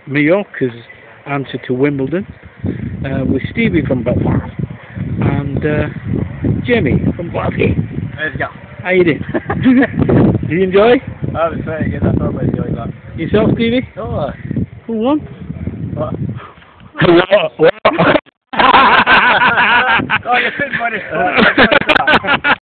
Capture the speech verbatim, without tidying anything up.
Majorca's answer to Wimbledon, uh, with Stevie from Belfast, and uh, Jimmy from Glasgow. There you go. How you doing? Did you enjoy? That was very good. I thought I enjoyed that. Yourself, Stevie? Oh, Who won? what? What? What? Oh, you couldn't win it.